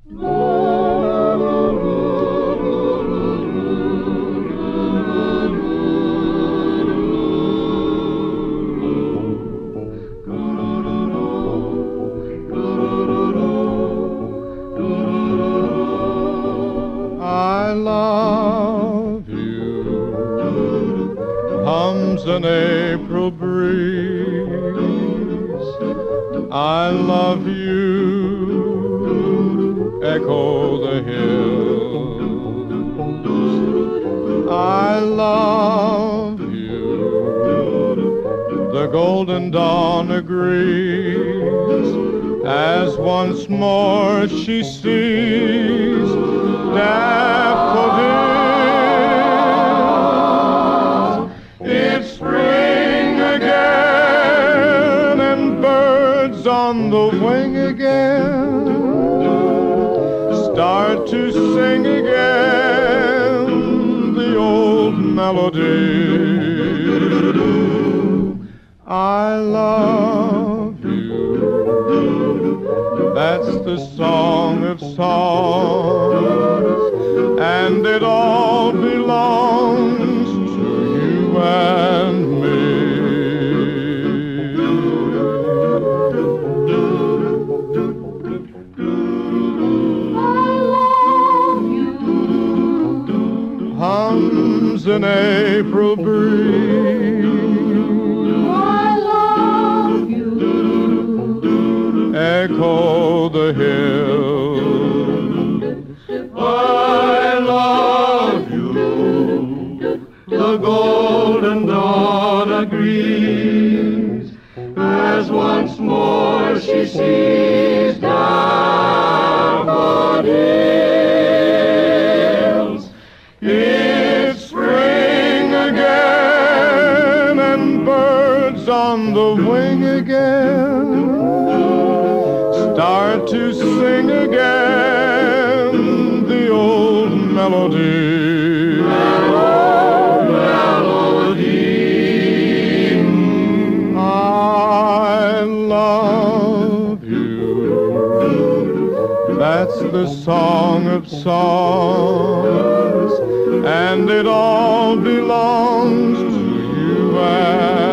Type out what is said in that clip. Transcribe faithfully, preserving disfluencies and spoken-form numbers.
I love you, hums an April breeze. I love you, echo the hills. I love you, the golden dawn agrees, as once more she sees daffodils. It's spring again, and birds on the wing again start to sing again the old melody. I love you, that's the song of songs, and it all belongs to you and me. Hums an April breeze. I love you. Echo the hills. I love you. The golden dawn agrees, as once more she sees daffodils. It's spring again, and birds on the wing again start to sing again the old melody. Melody. I love you, that's the song of songs, and it all belongs to you and